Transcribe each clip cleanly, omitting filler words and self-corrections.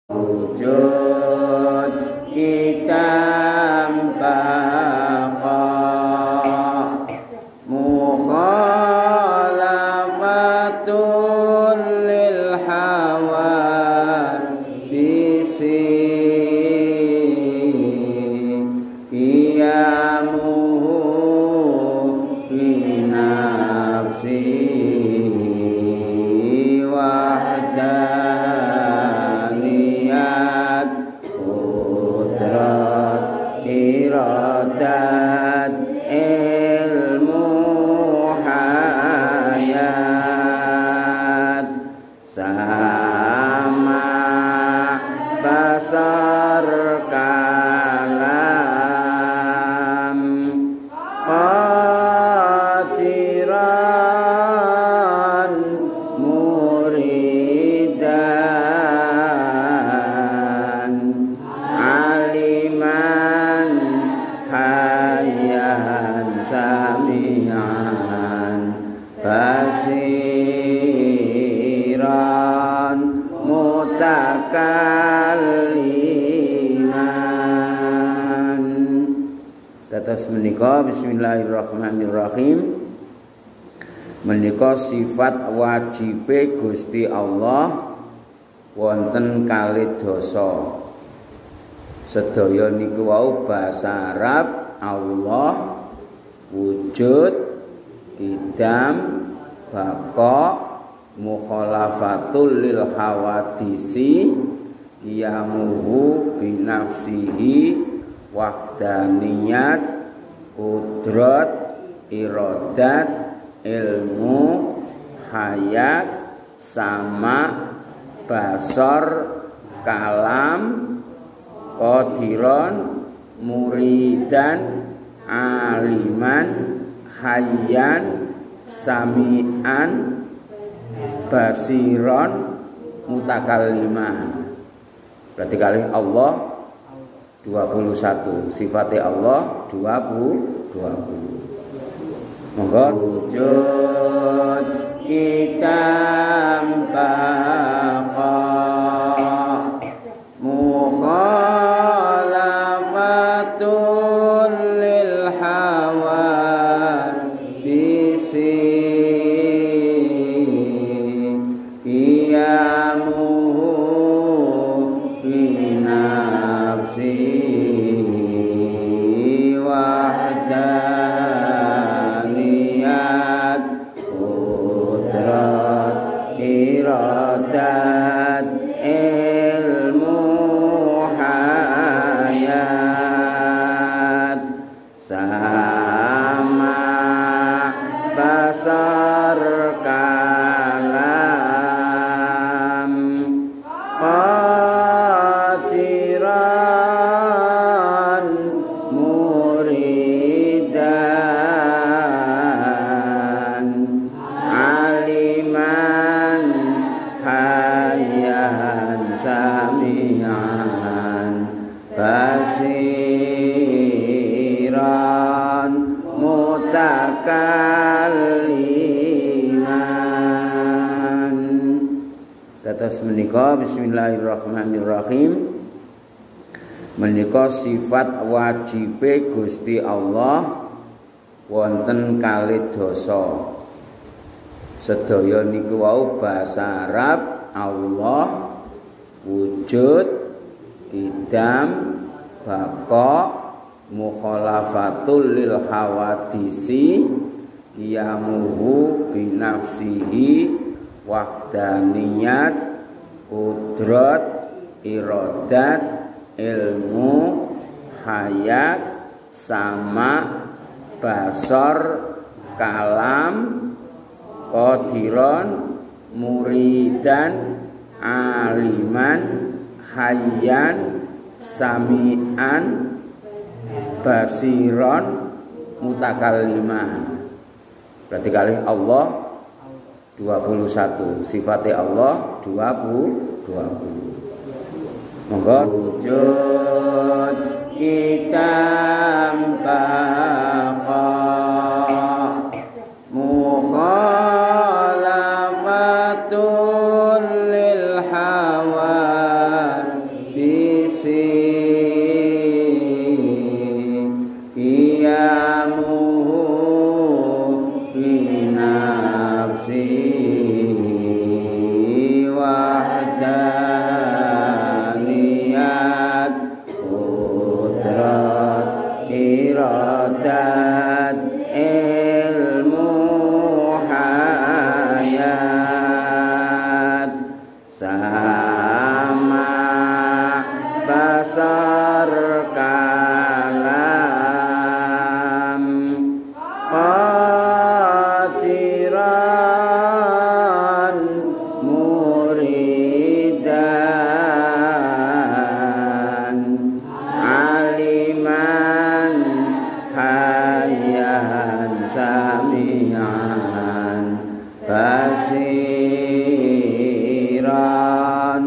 wujud kita baqa mukhalafatul lil hawadisi qiyamuhu binafsi iradat ilmu hayat sama basar kalam qadiran muridan aliman hayyan sami'an basiran mutakalliman. Tetes menika bismillahirrahmanirrahim. Menika sifat wajibe Gusti Allah wonten kalih dosa. Sedaya niku wau basa Arab Allah, wujud, qidam, baqa, mukhalafatul lil hawadisi, qiyamuhu binafsihi, wahdaniyat, qudrat, iradat, ilmu, hayat, sama, basar, kalam, qadiran, muridan, aliman, hayyan, sami'an, basiron, mutakalliman. Berarti kali Allah 21, sifatnya Allah 20. Monggo wujud kita baqa mukhalafatul lil hawadisi qiyamuhu binafsi wahdaniyat qudrat iradat ilmu hayat sama basar kalam qadiran muridan aliman hayyan sami'an basiran mutakalliman. Tetes menika bismillahirrahmanirrahim. Menika sifat wajibe Gusti Allah wonten kalih dosa. Sedaya niku wau basa Arab Allah, wujud, qidam, baqa, mukhalafatul lil hawadisi, qiyamuhu binafsihi, wahdaniyat, qudrat, iradat, ilmu, hayat, sama, basar, kalam, qadiran, muridan, aliman, hayyan, sami'an, basiron, mutakalliman. Berarti kali Allah 21, sifatnya Allah 20. Monggo wujud kita baqa mukhalafat lil hawa sami'an basiran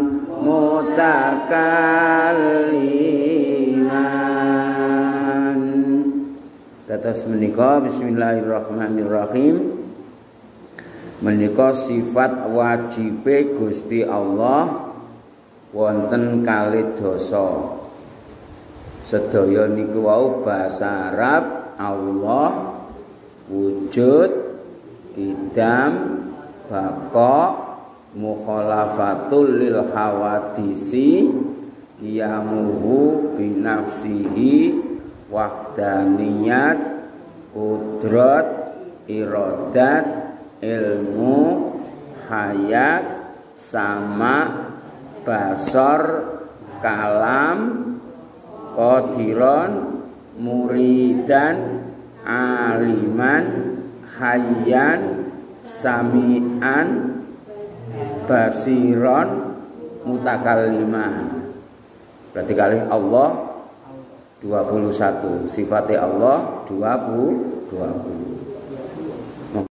mutakalliman. Dados menika bismillahirrahmanirrahim. Menika sifat wajibe Gusti Allah wonten kalih dosa. Sedaya niku wau basa Arab Allah wujud qidam baqa mukhalafatul lil hawadisi qiyamuhu binafsihi wahdaniyat qudrat iradat ilmu hayat sama basor kalam qadiron muridan aliman hayyan sami'an basiron mutakalliman. Berarti kali Allah 21, sifatnya Allah 20.